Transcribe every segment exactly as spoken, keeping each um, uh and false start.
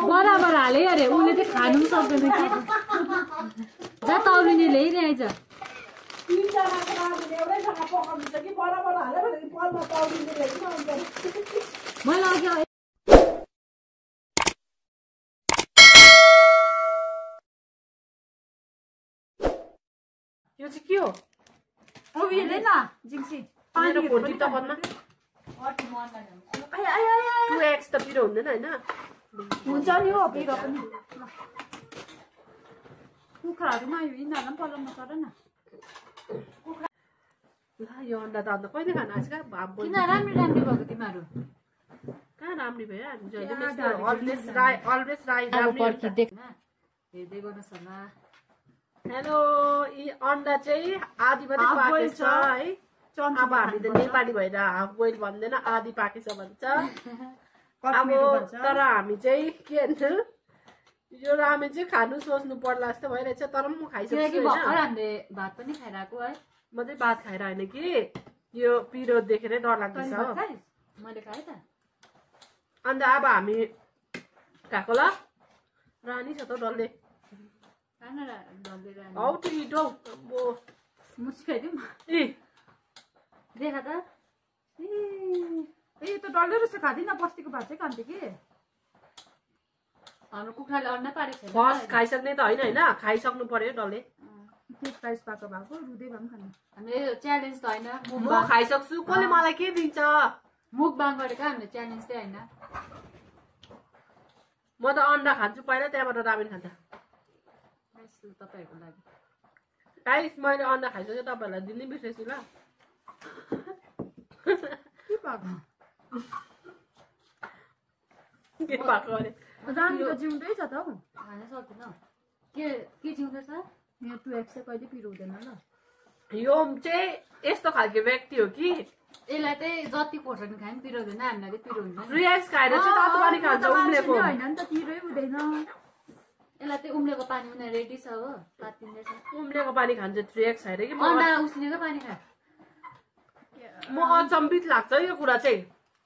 बराबर हाले अरे उले चाहिँ खानु पनि सक्दैन के जा तौलिने ल्याइरहेछ मैले अघि यो चाहिँ के हो ओ हेर्दै न जिङ्सी मेरो फोन टिप्दा बन्न टू एक्स त पिरो हुँदैन हैन हुन्छ नि हो पिरो पनि कुखुराहरुमा यो इन्दामा पलाउन सर न ल यो अन्डा त अन्त कहिले खान आजका भात बोल किन राम्रो राम्रो भएको तिमीहरु कहाँ राम्रो भयो हामी जहिले mister always right always right राम्रो पर्खि देख्न हेर्दै गर्नुस् होला हेलो यी अन्डा चाहिँ आधी मात्रै पाकेको छ है अब हामी त नेपाली भएर हाफ बोइल भन्दैन आधी पाकेछ भन्छ अब तर हामी चाहिँ के भन्छ यो रामेन चाहिँ खानु सोच्नु पर्ला जस्तो भइरहेछ तर म खाइसक्छु किनकि भर्खर हामीले भात पनि खाइरहेको है म चाहिँ भात खाएर हैन कि यो पिरो देखेरै डर लाग्दैछ हो मैले खाए त अन्त अब हामी खाएको ल रानी छ त डल्ले खाना डल्ले रानी हौ टिटो अब मुस्काइदिउँ ए देखा त ए यो त डल्लै रहेछ खादिन बस्तीको भात चाहिँ खान्थे कि हाम्रो कुखुराले अन्डा पारेको छैन फर्स्ट खाइसक्ने त हैन हैन खाइसक्नु पर्यो डल्ले के प्राइस पाएको भएको रुदै भए पनि खानु हामीले च्यालेन्ज त हैन म खाइसक्छु कसले मलाई के दिन्छ मुकबाङ गरेको हामीले च्यालेन्ज चाहिँ हैन म त अन्डा खान्छु पहिला त्यहाँबाट रामेन खान्छ तपाईहरुको लागि गाइस मैले अन्डा खाइसकेँ तपाईहरुलाई दिनै बिर्सेछु ल के भएको के भएको अरे रानी त जिउँदै छ त हौ खान सक्दिन के के जिउँदैछ यहाँ टु एक्स चाहिँ कहिले पिरो हुँदैन ल यो चाहिँ यस्तो खालको व्यक्ति हो कि यसलाई चाहिँ जति खोर्सानी खाए पनि पिरो हुँदैन हामीलाई चाहिँ पिरो हुन्छ थ्री एक्स खाएर चाहिँ तातो पानी खान्छ उम्लेको हैन नि त पिरै हुँदैन यसलाई चाहिँ उम्लेको पानी उनीहरू रेडी छ हो पातिँदैछ उम्लेको पानी खान्छ थ्री एक्स खाएर कि अन्डा उसिनेको पानी खा म अचम्बित लाग्छ यो कुरा चाहिँ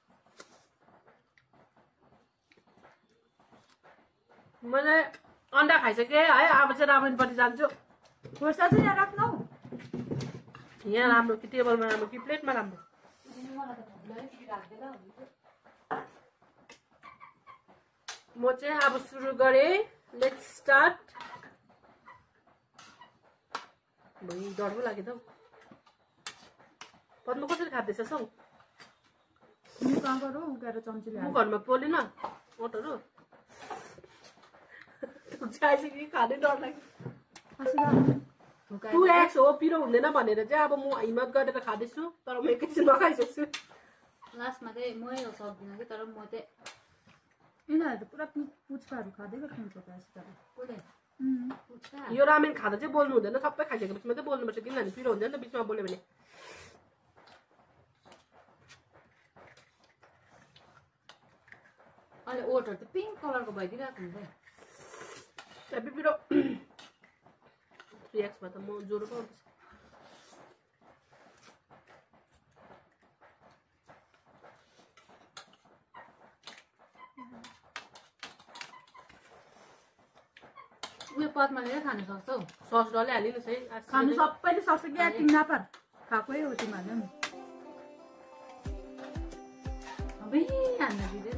मैले अन्डा खाइसकेँ है अब चाहिँ रामेनपट्टि जान्छु खोर्सा चाहिँ यहाँ राख्नु यहाँ राम्रो कि टेबलमा राम्रो कि प्लेटमा राम्रो म चाहिँ अब सुरु गरेँ लेट्स स्टार्ट भइ डर पो लाग्यो त पद्म कसरी खाँदैछस् हौ म कहाँ गरौ उगाएर चम्चीले म घरमा पोलेन ओटहरू खाइसक्यो खाँदै डर लाग्यो टु एक्स हो पिरो हुँदैन भनेर चाहिँ अब म हिम्मत गरेर खाँदैछु तर म एकैछिनमा खाइसक्छु लास्टमा चाहिँ मै सक्दिनँ कि तर म चाहिँ यिनीहरू पुरा पुच्काहरू खाँदै खान्छ यो रामेन खाँदा चाहिँ बोल्नु हुँदैन सबै खाइसकेपछि मात्रै बोल्नुपर्छ किनभने पिरो हुन्छ नि त बिचमा बोल्यो भने अहिले ओटहरू त पिङ्क कलरको भइदिरहेको हुन्छ हेभी पिरो थ्री एक्समा त म ज्वरो पो आउँदैछ उयो पदमाले खानु सक्छौ सस डल्लै हालिनुहोस् है खानु सबैले सक्छ कि एक्टिङ नपार खाएकै हो तिमीहरूले पनि हान्न दिँदैन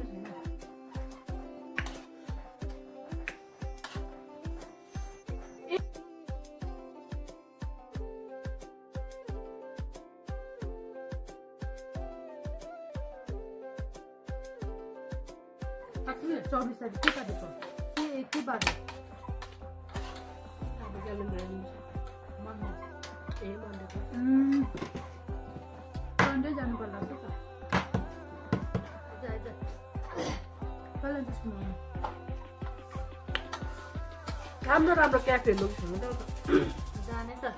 चौबिस तारिक के तारिक के के बार सन्डे जानु पर्ला राम्रो राम्रो क्याफेहरू जाने त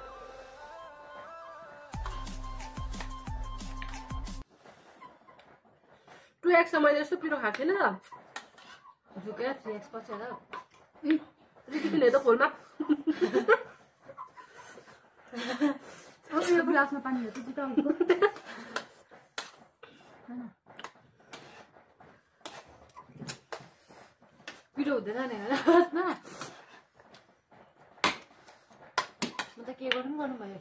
टु एक्समा मैले यस्तो पिरो खाएको थिएन त झुकेर थ्री एक्स पछि ल रिकिले त खोलमा यो ग्लासमा पानी हाल्छ जिताउनुको पिरो हुँदैन नि होइन म त के गर्नु गर्नु भयो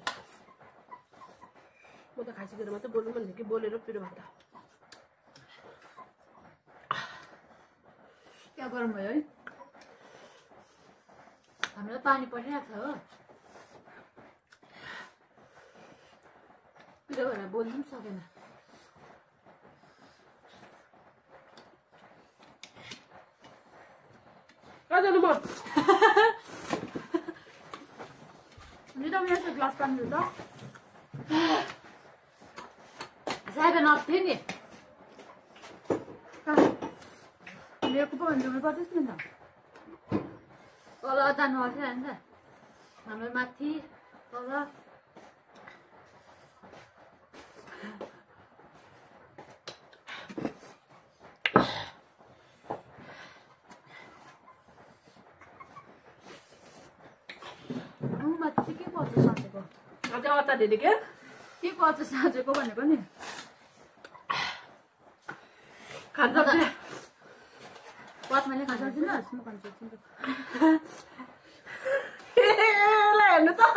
म त खाइसकेर मात्रै बोल्नु भन्छु कि बोलेर पिरो भन्दा क्या गर्नु भयो है हाम्रो पानी परिरहेको छ हो पिरो भएर बोल्नु पनि सकेन कहाँ जानु म नि त मेरो ग्लास पानी ल सेभेन अप थियो नि मेरो पो भन्नु पर्दैछ नि त तल जानु अर्थ्यो नि त हाम्रो माथि तल माथि के पर्छ साँचेको अझै अचार दिने के के पर्छ साँचेको भनेको नि खान्छ पद मैले खान्छ दिनुहोस् म खान्छु हेर्नु त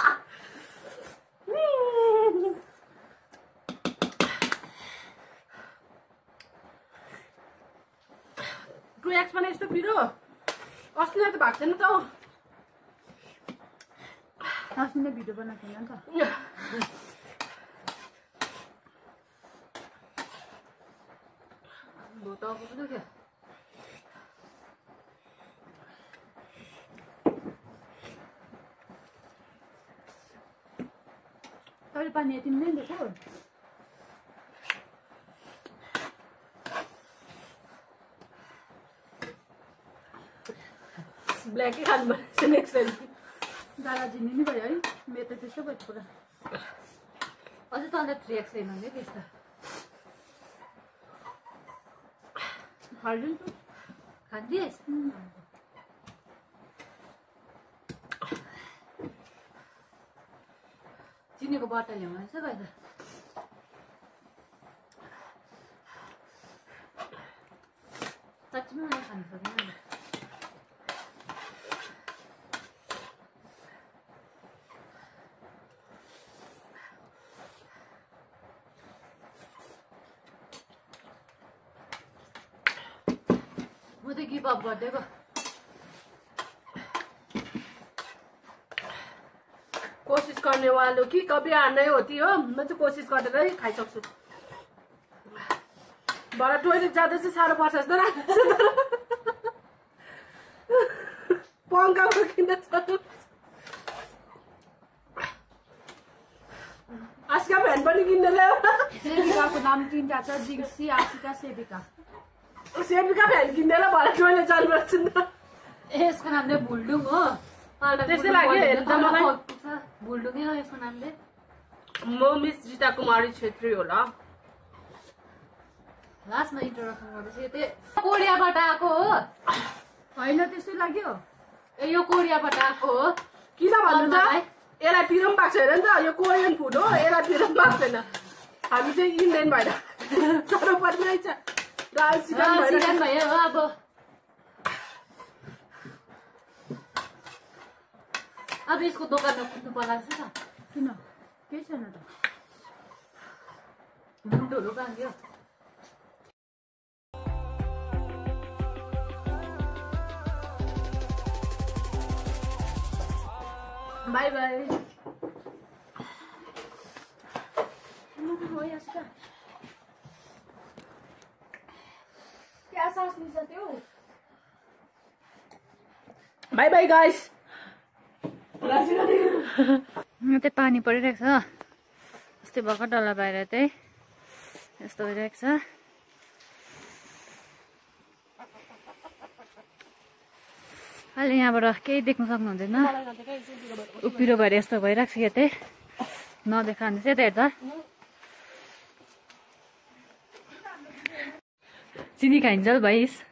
टु एक्स पनि यस्तो पिरो अस्ति नै त भएको छैन त अस्ति नै भिडियो बनाएको थिएन नि त भोटाको पनि क्या तैँले पानी यति नै दिएको ब्ल्याकै खानु पर्छ नेक्स्ट टाइम दादा झिनी नि भयो है मेरो त त्यस्तो भयो पुरा अझै तल थ्री एक्स छैन नि त्यस्तो हाल्दिनु त खाँदिएस् चिनीको बट्टा ल्याउनु रहेछ गएर साँच्चीमा मलाई खानु सक्दैन म त गिभ अप गरिदिएको कोसिस गर्ने वालो कि कभी हार्नै होती हो म चाहिँ कोसिस गरेरै खाइसक्छु भरे टोइलेट जाँदा चाहिँ साह्रो पर्छ जस्तो लाग्छ पङ्खा किन छ आसिका फ्यान पनि किन्दै ल्यायो सेविकाको नाम तिनवटा छ जिग्सी आसिका सेविका सेविका फ्यान किन्दैन भरे टोइलेट जानुपर्छ नि त यसको नाम चाहिँ भुल्डुङ हो त्यस्तै लाग्यो हेर्दा मलाई भुल्डुङै हो यसको नामले म मिस जिता कुमारी छेत्री होला लास्टमा इन्ट्रोडक्सन गर्दैछु त्यो कोरियाबाट आएको हो होइन त्यस्तै लाग्यो ए यो कोरियाबाट आएको हो किन भन्नु त यसलाई पिरो पनि पाएको छैन नि त यो कोरियन फुड हो यसलाई पिरो पनि पाएको छैन हामी चाहिँ इन्डियन भएर साह्रो पर्ने छ सिजन भयो हो अब अब यसको दोकानमा कुद्नु पर्ला जस्तो छ किन केही छैन त मुन्टोहरू बाँध्यो bye bye bye bye guys त्यही पानी परिरहेको छ यस्तै भर्खर डल्ला बाहिर चाहिँ यस्तो भइरहेको छ अहिले यहाँबाट केही देख्न सक्नुहुँदैन उपिरो भएर यस्तो भइरहेको छ कि त्यही नदेखानु चाहिँ त्यही हेर्दा चिनी खाइन्छ भाइस